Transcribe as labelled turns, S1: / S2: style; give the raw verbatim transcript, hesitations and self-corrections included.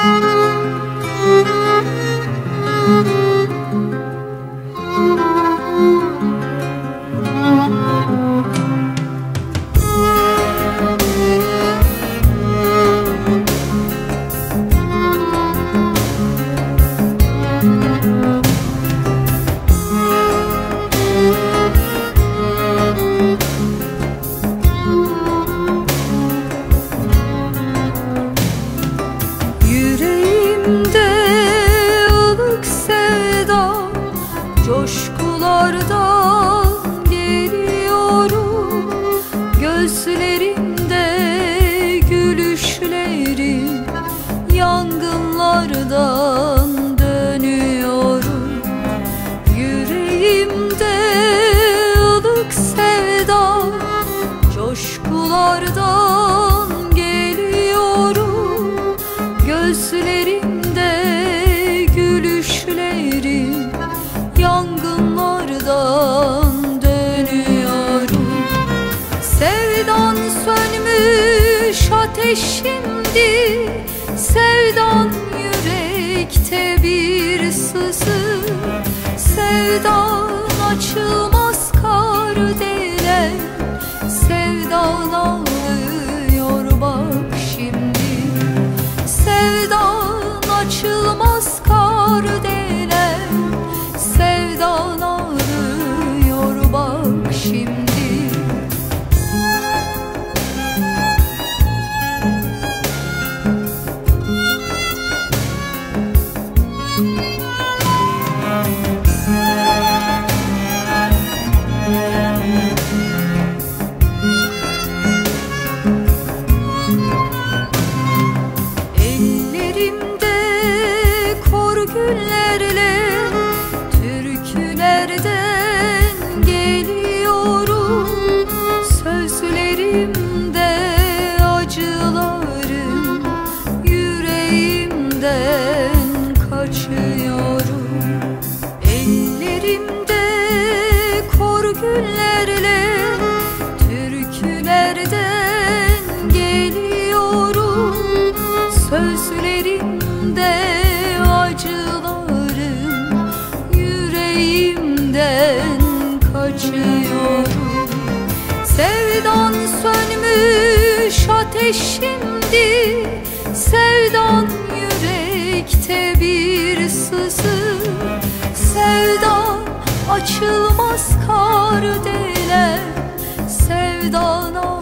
S1: Coşkulardan geliyorum, gözlerimde gülüşleri, yangınlardan dönüyorum. Yüreğimde ılık sevda, coşkulardan geliyorum, gözlerimde gülüşleri, yangınlardan dönüyorum. Sevdan sönmüş ateşimdi, sevdan yürekte bir sızı, sevdan açılmaz kardelen, sevdan ağlıyor bak şimdi. Sevdan açılmaz kardelen, sevdan ağrıyor bak şimdi. Ellerimde kor güllerle türkülerden geliyorum, sözlerimde acılarım, yüreğimden kaçıyorum. Ellerimde kor güllerle türkülerden geliyorum, sözlerimde acılarım, yüreğimden kaçıyorum. Sevdan sönmüş ateşimdi, sevdan yürekte bir sızı, sevdan açılmaz kardelen, sevdan